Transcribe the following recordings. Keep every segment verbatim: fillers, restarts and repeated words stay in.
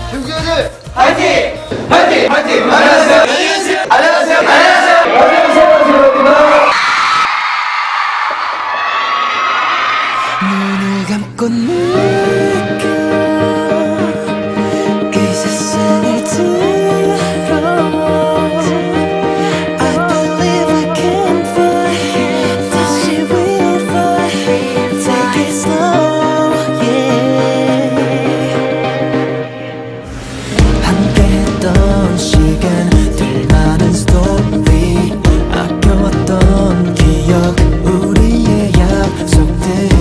형제들 화이팅! 화이팅! 화이팅! 안녕하세요. 안녕하세요. 안녕하세요. 안녕하세요. 안녕하세요. 눈을 감고 느껴 이 세상을 들어 I believe I can fly 다시 will fly Take it slow yeah 함께했던 시간들 많은 스토리 아껴왔던 기억 우리의 약속들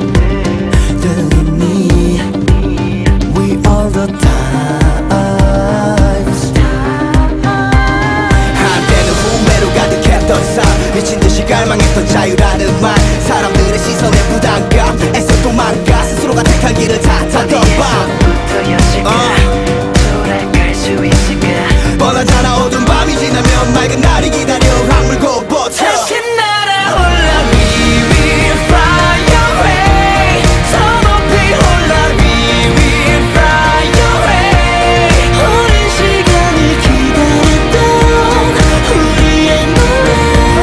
미친듯이 갈망했던 자유라는 말 사람들의 시선에 부담감 애써 도망가 스스로가 택한 길을 탓하던 밤 어. 돌아갈 수 있을까 뻔하잖아 어두운 밤이 지나면 맑은 날이 기다려 악물고 버텨 다시 날아올라 We will fly away 저 높이 올라 We will fly away 오랜 시간을 기다렸던 우리의 노래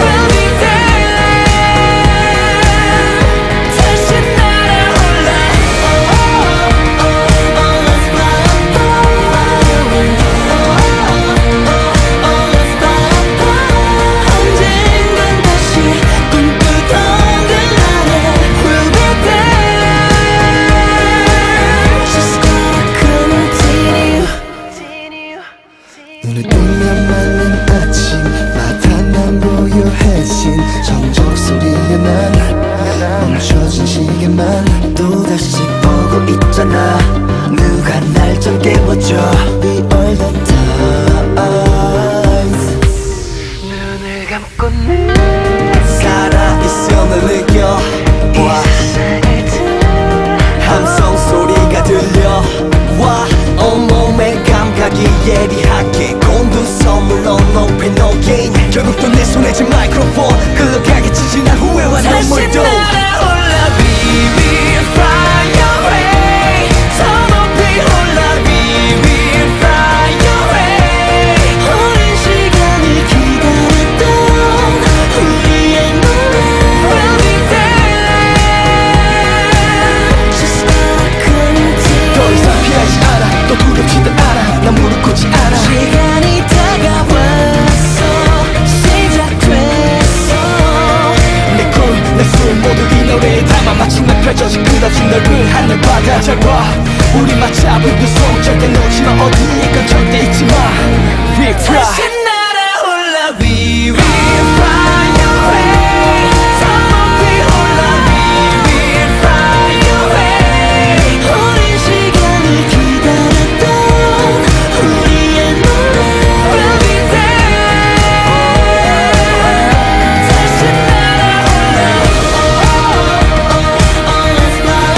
눈을 뜨면 맞는 아침마다 난 고요해진 정적 소리에 난 멈춰진 시계만 또다시 보고 있잖아 누가 날 좀 깨워줘 We all the time 눈을 감고 살아있음을 느껴 와 함성 소리가 들려 와 온몸의 감각이 예리하게 곤두섬으로 높이 녹인 결국 또 내 손에 쥔 마이크로폰 흘러가겠지 지난 후회와 눈물도 다시 날아올라 We will fly away 저 높이 올라 We will fly away 오랜 시간을 기다렸던 우리의 노래 We'll be there Just gonna continue 더 이상 피하지 않아 또 두렵지도 않아 난 무릎 꿇지 않아 시간이 다가왔어 시작됐어 내 꿈, 내 숨 모두 이 노래에 담아 마침내 펼쳐진 끝없이 넓은 하늘바다 잘 봐 우리 맞잡은 그 손 절대 놓지마 어디에건 절대 잊지마 We fly 다시 날아올라 We will fly away 저 높이 올라 We will fly away 오랜 시간을 기다렸던 우리의 노래 We'll be there 다시 날아올라 Oh let's fly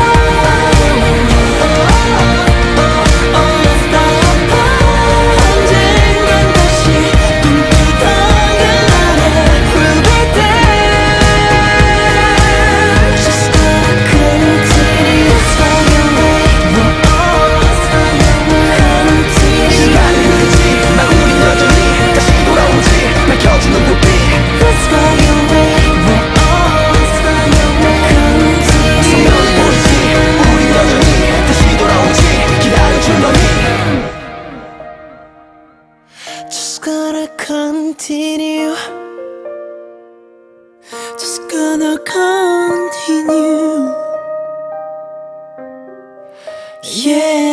Oh let's fly 언젠간 다시 꿈꾸던 그날에 We'll be there Just gonna continue Fly away Let's fly away Continue 시간이 흐르지 나 우리 여전히 다시 돌아오지 밝혀지는 불빛 Let's fly away Let's fly away Continue 성명이 보이지 우리 여전히 다시 돌아오지 기다려줄 너니 Just gonna continue Just gonna continue Yeah